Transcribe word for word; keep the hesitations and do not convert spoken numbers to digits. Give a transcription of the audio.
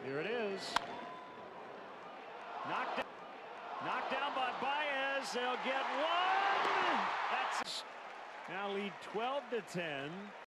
Here it is. Knocked down, knocked down by Baez. They'll get one. That's now lead twelve to ten.